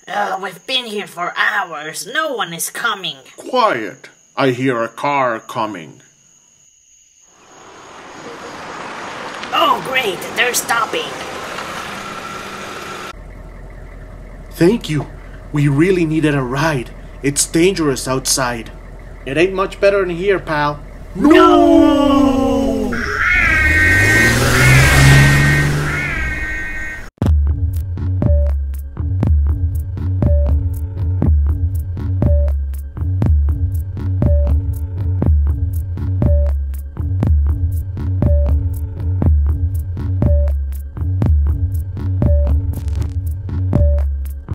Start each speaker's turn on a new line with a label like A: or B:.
A: We've been here for hours. No one is coming.
B: Quiet. I hear a car coming.
A: Oh, great. They're stopping.
C: Thank you. We really needed a ride. It's dangerous outside. It ain't much better in here, pal.
B: No!